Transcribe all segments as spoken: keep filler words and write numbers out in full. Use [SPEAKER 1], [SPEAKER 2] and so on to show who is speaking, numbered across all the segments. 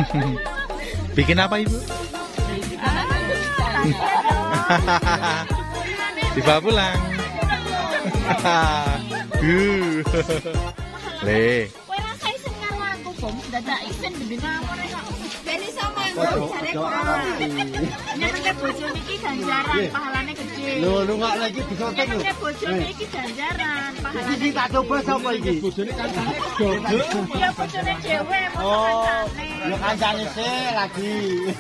[SPEAKER 1] Bikin apa ibu? Dibawa pulang. Le.
[SPEAKER 2] Kowe rasane sing karo aku, Bom. Dadak isin bendina apa rek kok. Bene sama jare kok. Nek bojo niki ganjaran pahalane gede.
[SPEAKER 3] Lho, lu nggak lagi disotek lho.
[SPEAKER 2] Nek bojo niki ganjaran pahalane.
[SPEAKER 3] Iki tak coba sapa iki? Bojone kancane dodo.
[SPEAKER 2] Ya bojone dhewe,
[SPEAKER 3] Oh, ya kancane sih lagi.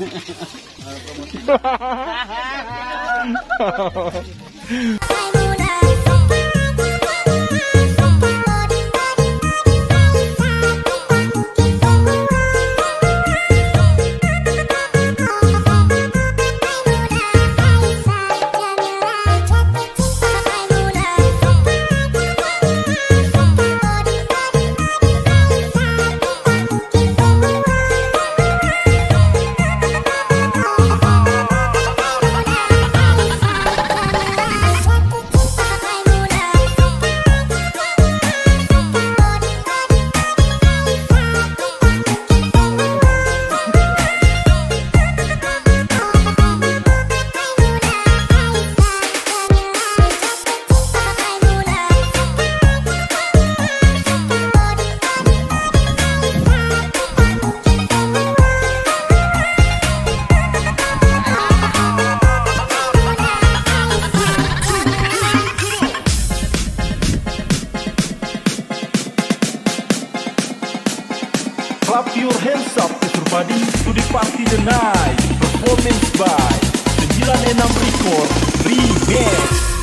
[SPEAKER 4] Clap your hands up everybody to the party tonight. Performance by sembilan enam Record Remix.